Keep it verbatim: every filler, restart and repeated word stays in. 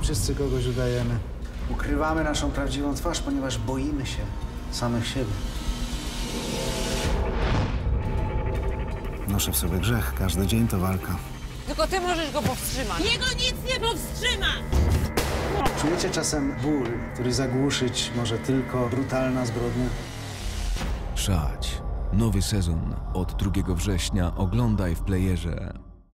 Wszyscy kogoś udajemy. Ukrywamy naszą prawdziwą twarz, ponieważ boimy się samych siebie. Noszę w sobie grzech. Każdy dzień to walka. Tylko ty możesz go powstrzymać. Jego nic nie powstrzyma! Czujecie czasem ból, który zagłuszyć może tylko brutalna zbrodnia? Szać. Nowy sezon od drugiego września oglądaj w playerze.